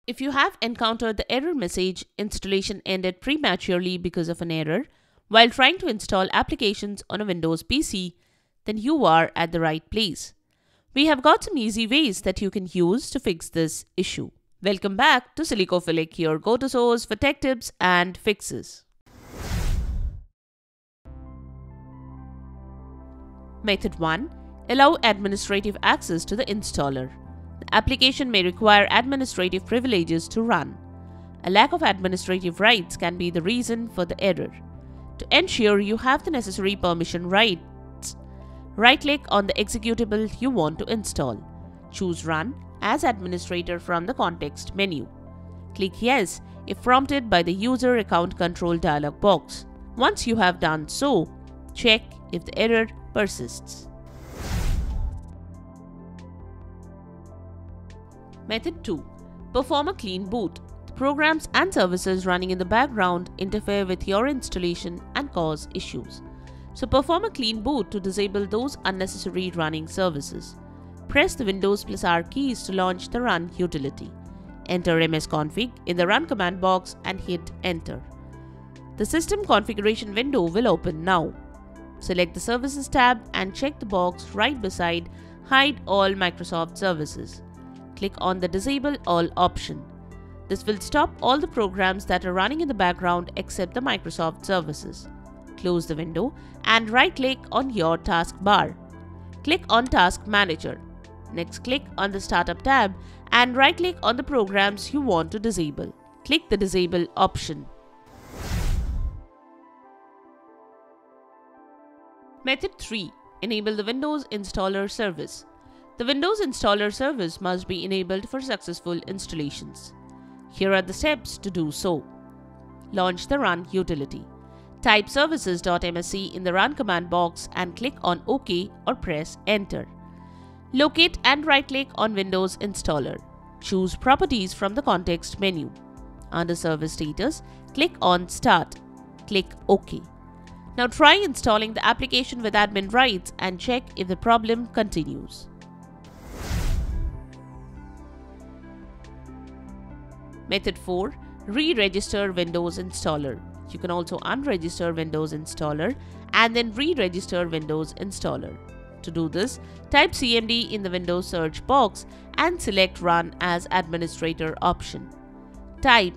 If you have encountered the error message "Installation ended prematurely because of an error" while trying to install applications on a Windows PC, then you are at the right place. We have got some easy ways that you can use to fix this issue. Welcome back to Silicophilic, your go-to source for tech tips and fixes. Method 1. Allow administrative access to the installer. The application may require administrative privileges to run. A lack of administrative rights can be the reason for the error. To ensure you have the necessary permission rights, right-click on the executable you want to install. Choose Run as Administrator from the context menu. Click Yes if prompted by the User Account Control dialog box. Once you have done so, check if the error persists. Method 2. Perform a clean boot. The programs and services running in the background interfere with your installation and cause issues. So perform a clean boot to disable those unnecessary running services. Press the Windows +R keys to launch the Run utility. Enter msconfig in the Run command box and hit Enter. The system configuration window will open now. Select the Services tab and check the box right beside Hide All Microsoft Services. Click on the Disable All option. This will stop all the programs that are running in the background except the Microsoft services. Close the window and right-click on your taskbar. Click on Task Manager. Next, click on the Startup tab and right-click on the programs you want to disable. Click the Disable option. Method 3. Enable the Windows Installer service. The Windows Installer service must be enabled for successful installations. Here are the steps to do so. Launch the Run utility. Type services.msc in the Run command box and click on OK or press Enter. Locate and right-click on Windows Installer. Choose Properties from the context menu. Under Service Status, click on Start. Click OK. Now try installing the application with admin rights and check if the problem continues. Method 4. Re-register Windows Installer. You can also unregister Windows Installer and then re-register Windows Installer. To do this, type CMD in the Windows search box and select Run as Administrator option. Type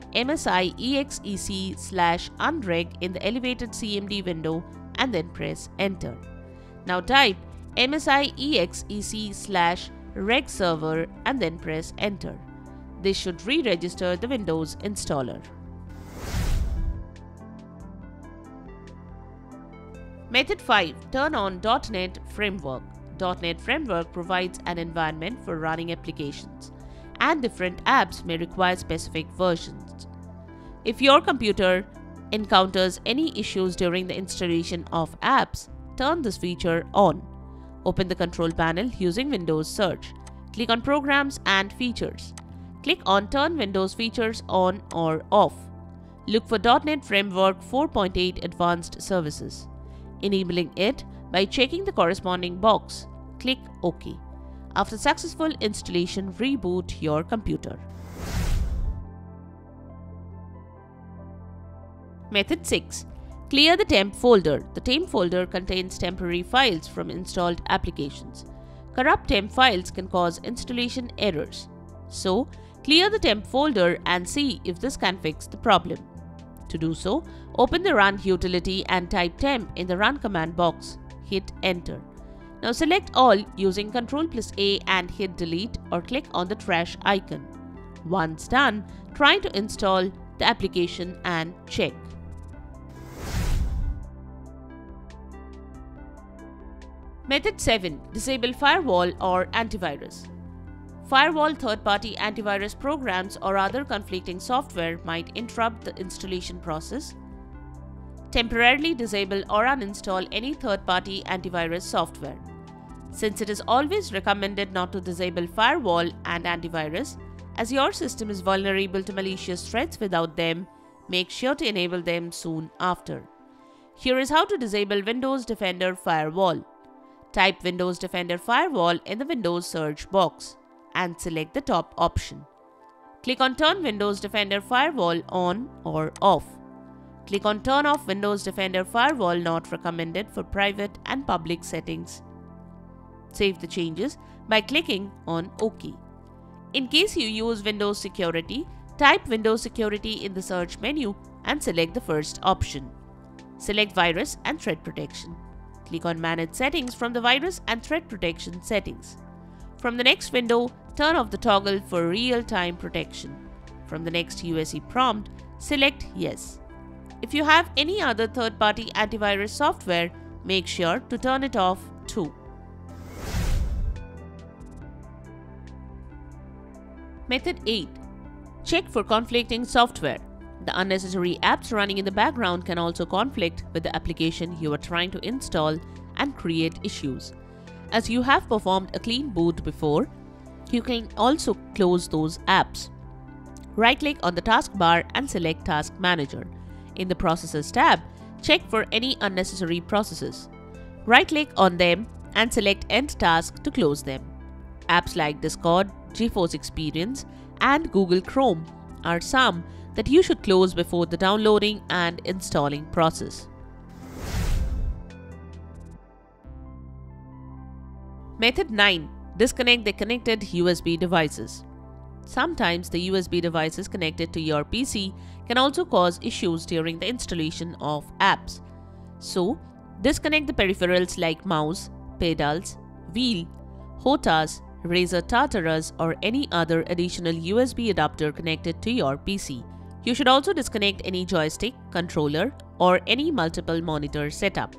msiexec/unreg in the elevated CMD window and then press Enter. Now type msiexec/regserver and then press Enter. This should re-register the Windows installer. Method 5. Turn on .NET Framework. .NET Framework provides an environment for running applications, and different apps may require specific versions. If your computer encounters any issues during the installation of apps, turn this feature on. Open the control panel using Windows Search. Click on Programs and Features. Click on Turn Windows Features on or off. Look for .NET Framework 4.8 Advanced Services. Enabling it by checking the corresponding box. Click OK. After successful installation, reboot your computer. Method 6. Clear the temp folder. The temp folder contains temporary files from installed applications. Corrupt temp files can cause installation errors. So, clear the temp folder and see if this can fix the problem. To do so, open the Run utility and type temp in the Run command box. Hit Enter. Now select all using Ctrl+A and hit Delete or click on the trash icon. Once done, try to install the application and check. Method 7. Disable firewall or antivirus. Firewall third-party antivirus programs or other conflicting software might interrupt the installation process. Temporarily disable or uninstall any third-party antivirus software. Since it is always recommended not to disable firewall and antivirus, as your system is vulnerable to malicious threats without them, make sure to enable them soon after. Here is how to disable Windows Defender Firewall. Type Windows Defender Firewall in the Windows search box and select the top option. Click on Turn Windows Defender Firewall on or off. Click on Turn off Windows Defender Firewall not recommended for private and public settings. Save the changes by clicking on OK. In case you use Windows Security, type Windows Security in the search menu and select the first option. Select Virus and Threat Protection. Click on Manage Settings from the Virus and Threat Protection settings. From the next window, turn off the toggle for real-time protection. From the next USE prompt, select Yes. If you have any other third-party antivirus software, make sure to turn it off too. Method 8. Check for conflicting software. The unnecessary apps running in the background can also conflict with the application you are trying to install and create issues. As you have performed a clean boot before, you can also close those apps. Right-click on the taskbar and select Task Manager. In the Processes tab, check for any unnecessary processes. Right-click on them and select End Task to close them. Apps like Discord, GeForce Experience, and Google Chrome are some that you should close before the downloading and installing process. Method 9. Disconnect the connected USB devices. Sometimes the USB devices connected to your PC can also cause issues during the installation of apps. So, disconnect the peripherals like mouse, pedals, wheel, HOTAS, Razer Tartarus, or any other additional USB adapter connected to your PC. You should also disconnect any joystick, controller, or any multiple monitor setup.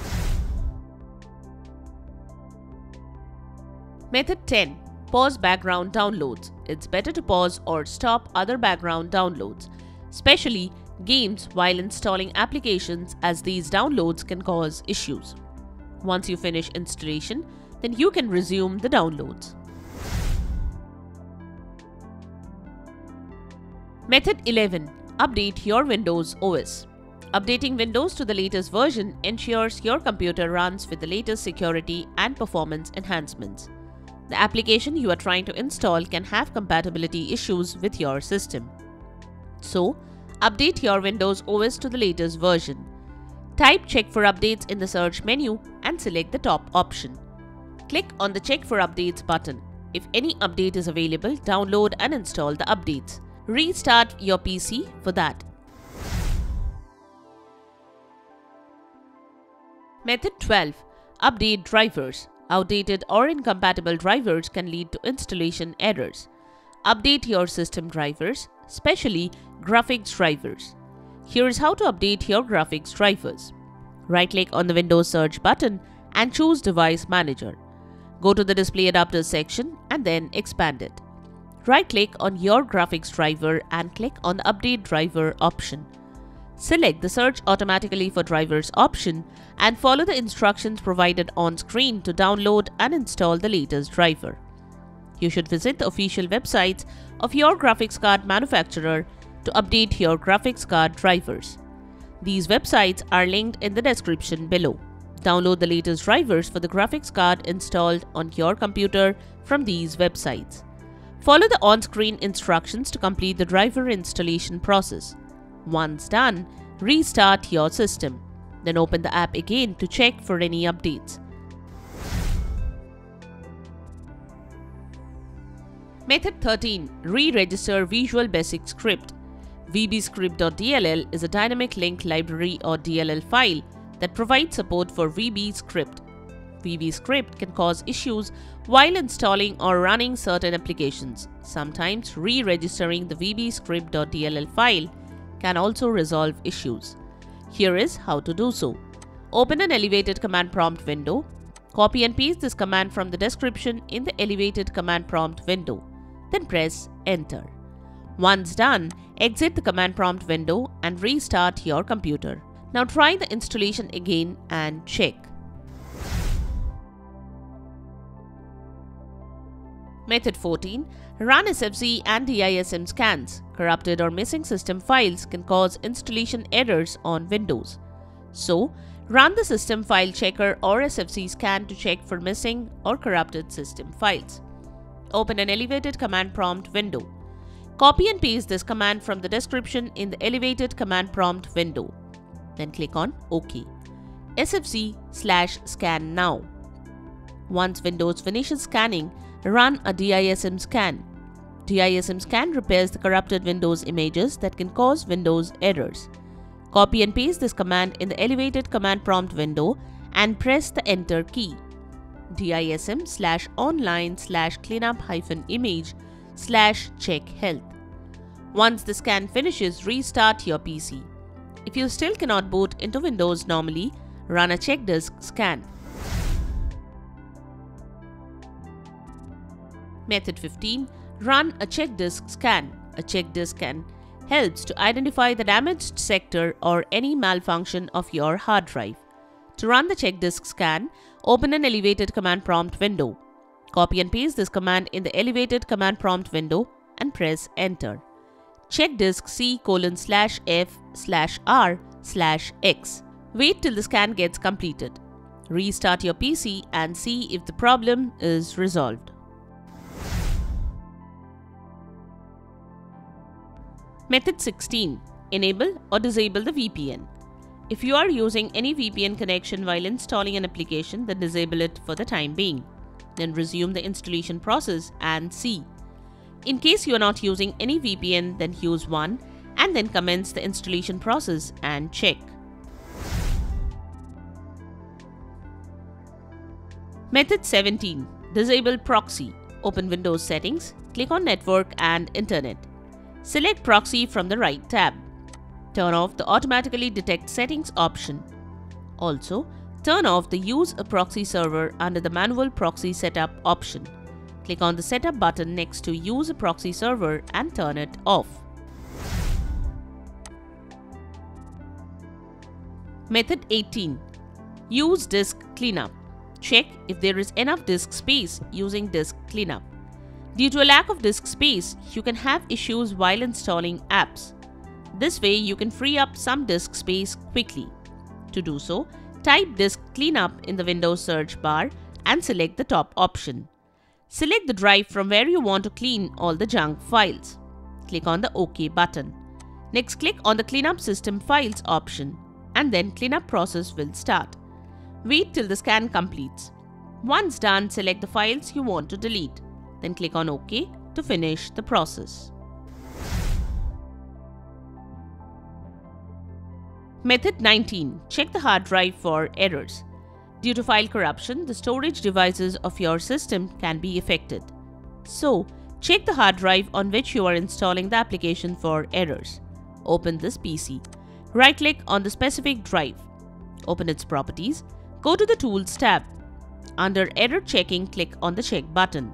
Method 10. Pause background downloads. It's better to pause or stop other background downloads, especially games, while installing applications, as these downloads can cause issues. Once you finish installation, then you can resume the downloads. Method 11. Update your Windows OS. Updating Windows to the latest version ensures your computer runs with the latest security and performance enhancements. The application you are trying to install can have compatibility issues with your system. So, update your Windows OS to the latest version. Type Check for Updates in the search menu and select the top option. Click on the Check for Updates button. If any update is available, download and install the updates. Restart your PC for that. Method 12. Update drivers. Outdated or incompatible drivers can lead to installation errors. Update your system drivers, especially graphics drivers. Here is how to update your graphics drivers. Right-click on the Windows search button and choose Device Manager. Go to the Display Adapters section and then expand it. Right-click on your graphics driver and click on the Update Driver option. Select the Search Automatically for Drivers option and follow the instructions provided on screen to download and install the latest driver. You should visit the official websites of your graphics card manufacturer to update your graphics card drivers. These websites are linked in the description below. Download the latest drivers for the graphics card installed on your computer from these websites. Follow the on-screen instructions to complete the driver installation process. Once done, restart your system. Then open the app again to check for any updates. Method 13. Re-register Visual Basic Script. VBScript.dll is a dynamic link library or DLL file that provides support for VBScript. VBScript can cause issues while installing or running certain applications. Sometimes re-registering the VBScript.dll file can also resolve issues. Here is how to do so. Open an elevated command prompt window. Copy and paste this command from the description in the elevated command prompt window. Then press Enter. Once done, exit the command prompt window and restart your computer. Now try the installation again and check. Method 14. Run SFC and DISM scans. Corrupted or missing system files can cause installation errors on Windows. So, run the System File Checker or SFC scan to check for missing or corrupted system files. Open an elevated command prompt window. Copy and paste this command from the description in the elevated command prompt window. Then click on OK. SFC/scan now. Once Windows finishes scanning, run a DISM scan. DISM scan repairs the corrupted Windows images that can cause Windows errors. Copy and paste this command in the elevated command prompt window and press the Enter key. DISM/online/cleanup-image/check health. Once the scan finishes, restart your PC. If you still cannot boot into Windows normally, run a check disk scan. Method 15. Run a check disk scan. A check disk scan helps to identify the damaged sector or any malfunction of your hard drive. To run the check disk scan, open an elevated command prompt window. Copy and paste this command in the elevated command prompt window and press Enter. Check disk C:/F/R/X. Wait till the scan gets completed. Restart your PC and see if the problem is resolved. Method 16. Enable or disable the VPN. If you are using any VPN connection while installing an application, then disable it for the time being. Then resume the installation process and see. In case you are not using any VPN, then use one and then commence the installation process and check. Method 17. Disable proxy. Open Windows settings, click on Network and Internet. Select Proxy from the right tab. Turn off the Automatically Detect Settings option. Also, turn off the Use a Proxy Server under the Manual Proxy Setup option. Click on the Setup button next to Use a Proxy Server and turn it off. Method 18. Use Disk Cleanup. Check if there is enough disk space using Disk Cleanup. Due to a lack of disk space, you can have issues while installing apps. This way, you can free up some disk space quickly. To do so, type Disk Cleanup in the Windows search bar and select the top option. Select the drive from where you want to clean all the junk files. Click on the OK button. Next, click on the Cleanup System Files option and then cleanup process will start. Wait till the scan completes. Once done, select the files you want to delete. Then click on OK to finish the process. Method 19. Check the hard drive for errors. Due to file corruption, the storage devices of your system can be affected. So, check the hard drive on which you are installing the application for errors. Open this PC. Right-click on the specific drive. Open its properties. Go to the Tools tab. Under Error Checking, click on the Check button.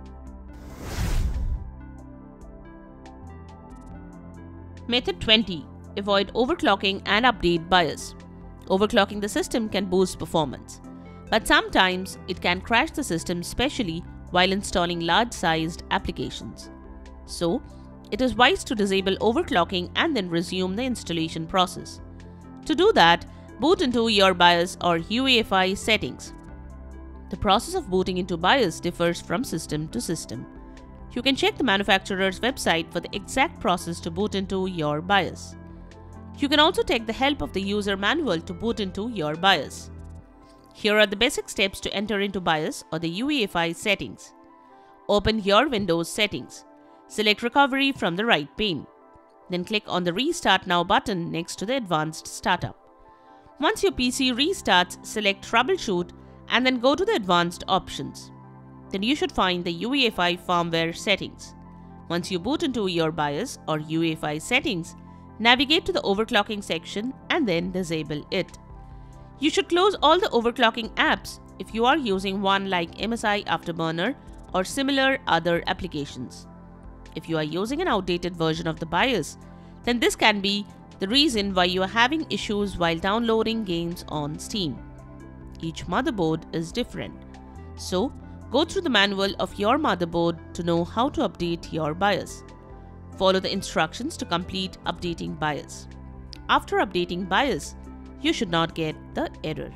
Method 20. Avoid overclocking and update BIOS. Overclocking the system can boost performance, but sometimes it can crash the system, especially while installing large-sized applications. So, it is wise to disable overclocking and then resume the installation process. To do that, boot into your BIOS or UEFI settings. The process of booting into BIOS differs from system to system. You can check the manufacturer's website for the exact process to boot into your BIOS. You can also take the help of the user manual to boot into your BIOS. Here are the basic steps to enter into BIOS or the UEFI settings. Open your Windows settings. Select Recovery from the right pane. Then click on the Restart Now button next to the Advanced Startup. Once your PC restarts, select Troubleshoot and then go to the Advanced options. Then you should find the UEFI firmware settings. Once you boot into your BIOS or UEFI settings, navigate to the overclocking section and then disable it. You should close all the overclocking apps if you are using one like MSI Afterburner or similar other applications. If you are using an outdated version of the BIOS, then this can be the reason why you are having issues while downloading games on Steam. Each motherboard is different, so go through the manual of your motherboard to know how to update your BIOS. Follow the instructions to complete updating BIOS. After updating BIOS, you should not get the error.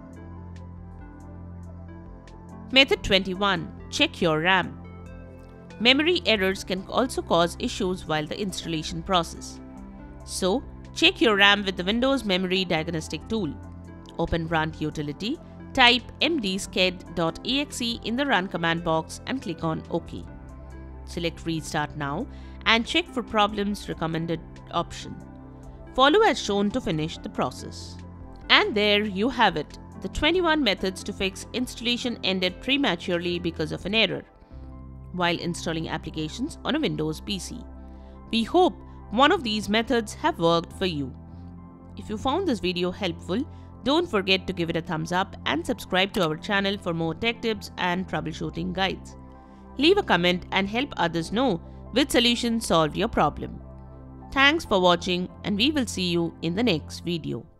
Method 21. Check your RAM. Memory errors can also cause issues while the installation process. So, check your RAM with the Windows Memory Diagnostic tool. Open Run Utility, type mdsked.exe in the Run command box and click on OK. Select Restart Now and check for Problems Recommended option. Follow as shown to finish the process. And there you have it. The 21 methods to fix installation ended prematurely because of an error while installing applications on a Windows PC. We hope one of these methods have worked for you. If you found this video helpful, don't forget to give it a thumbs up and subscribe to our channel for more tech tips and troubleshooting guides. Leave a comment and help others know which solution solved your problem. Thanks for watching, and we will see you in the next video.